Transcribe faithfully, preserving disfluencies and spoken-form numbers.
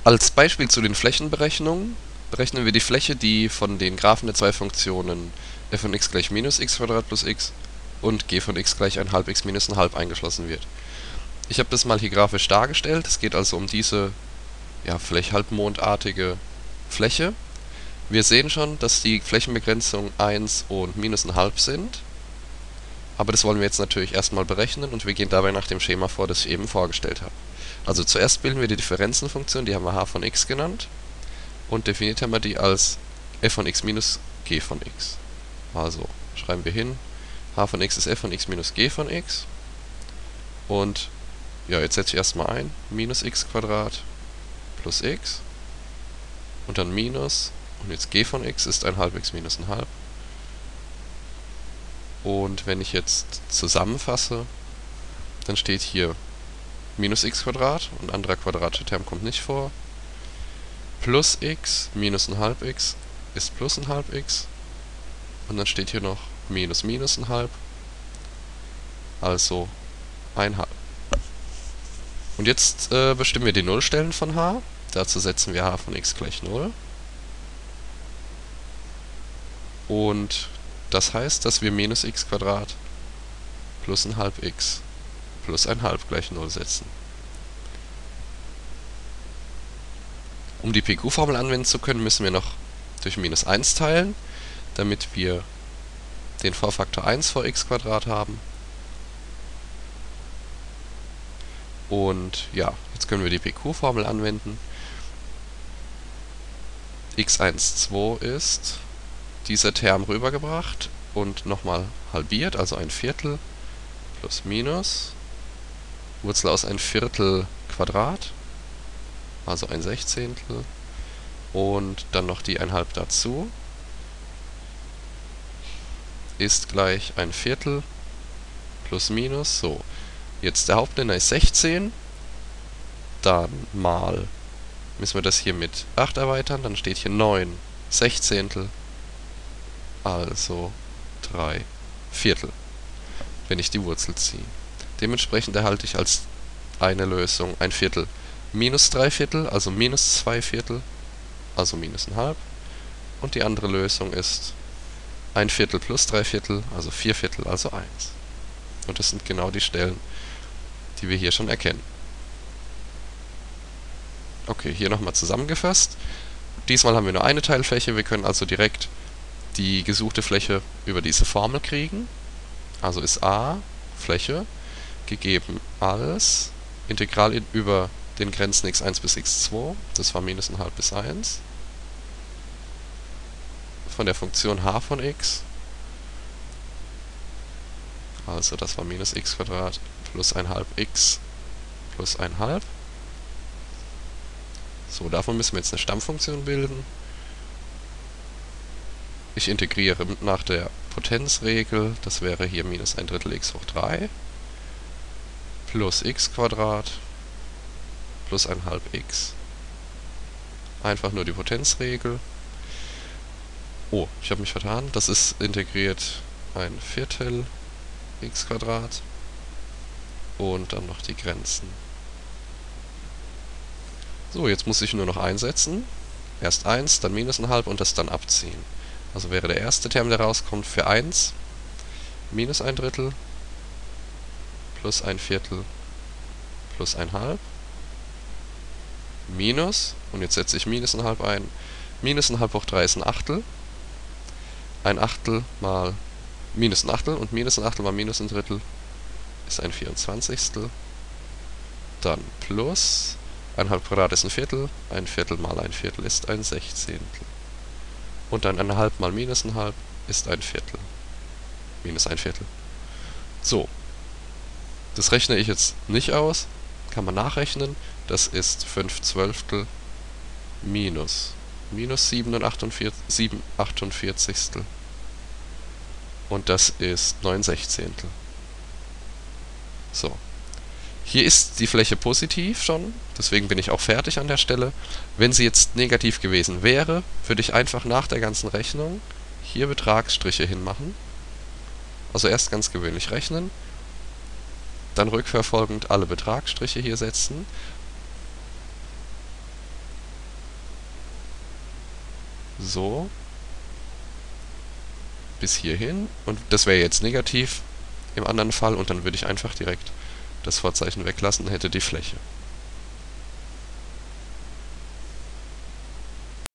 Als Beispiel zu den Flächenberechnungen berechnen wir die Fläche, die von den Graphen der zwei Funktionen f von x gleich minus x Quadrat plus x und g von x gleich ein halb x minus ein halb eingeschlossen wird. Ich habe das mal hier grafisch dargestellt. Es geht also um diese ja, vielleicht halbmondartige Fläche. Wir sehen schon, dass die Flächenbegrenzung eins und minus ein halb sind. Aber das wollen wir jetzt natürlich erstmal berechnen und wir gehen dabei nach dem Schema vor, das ich eben vorgestellt habe. Also zuerst bilden wir die Differenzenfunktion, die haben wir h von x genannt. Und definiert haben wir die als f von x minus g von x. Also schreiben wir hin, h von x ist f von x minus g von x. Und ja, jetzt setze ich erstmal ein, minus x Quadrat plus x. Und dann minus, und jetzt g von x ist ein halb x minus ein halb. Und wenn ich jetzt zusammenfasse, dann steht hier minus x Quadrat, und ein anderer quadratischer Term kommt nicht vor, plus x minus ein halb x ist plus ein halb x, und dann steht hier noch minus minus ein halb, also ein halb. Und jetzt äh, bestimmen wir die Nullstellen von h. Dazu setzen wir h von x gleich null. Und das heißt, dass wir minus x Quadrat plus ein halb x plus ein halb gleich null setzen. Um die P Q-Formel anwenden zu können, müssen wir noch durch minus eins teilen, damit wir den Vorfaktor eins vor x Quadrat haben. Und ja, jetzt können wir die P Q-Formel anwenden. x eins zwei ist dieser Term rübergebracht und nochmal halbiert, also ein Viertel plus minus Wurzel aus ein Viertel Quadrat, also ein Sechzehntel, und dann noch die ein Halb dazu, ist gleich ein Viertel plus minus, so. Jetzt der Hauptnenner ist sechzehn, dann mal, müssen wir das hier mit acht erweitern, dann steht hier neun Sechzehntel, also drei Viertel, wenn ich die Wurzel ziehe. Dementsprechend erhalte ich als eine Lösung ein Viertel minus drei Viertel, also minus zwei Viertel, also minus ein halb. Und die andere Lösung ist ein Viertel plus drei Viertel, also vier Viertel, also eins. Und das sind genau die Stellen, die wir hier schon erkennen. Okay, hier nochmal zusammengefasst. Diesmal haben wir nur eine Teilfläche, wir können also direkt die gesuchte Fläche über diese Formel kriegen. Also ist a Fläche gegeben als Integral in, über den Grenzen x eins bis x zwei, das war minus ein halb bis eins, von der Funktion h von x, also das war minus x Quadrat plus ein halb x plus ein halb. So, davon müssen wir jetzt eine Stammfunktion bilden. Ich integriere nach der Potenzregel, das wäre hier minus ein Drittel x hoch drei plus x Quadrat plus ein halb x. Einfach nur die Potenzregel. Oh, ich habe mich vertan. Das ist integriert ein Viertel x Quadrat und dann noch die Grenzen. So, jetzt muss ich nur noch einsetzen. Erst eins, dann minus ein halb und das dann abziehen. Also wäre der erste Term, der rauskommt, für eins minus ein Drittel plus ein Viertel plus ein halb minus, und jetzt setze ich minus ein halb ein, minus ein halb hoch drei ist ein Achtel, ein Achtel mal minus ein Achtel und minus ein Achtel mal minus ein Drittel ist ein vierundzwanzigstel, dann plus ein halb Quadrat ist ein Viertel, ein Viertel mal ein Viertel ist ein Sechzehntel. Und dann ein halb mal minus ein halb ist ein Viertel. Minus ein Viertel. So. Das rechne ich jetzt nicht aus. Kann man nachrechnen. Das ist fünf Zwölftel minus minus sieben achtundvierzigstel. Und das ist neun Sechzehntel. So. Hier ist die Fläche positiv schon, deswegen bin ich auch fertig an der Stelle. Wenn sie jetzt negativ gewesen wäre, würde ich einfach nach der ganzen Rechnung hier Betragsstriche hinmachen. Also erst ganz gewöhnlich rechnen, dann rückverfolgend alle Betragsstriche hier setzen. So. Bis hierhin. Und das wäre jetzt negativ im anderen Fall. Und dann würde ich einfach direkt das Vorzeichen weglassen und hätte die Fläche.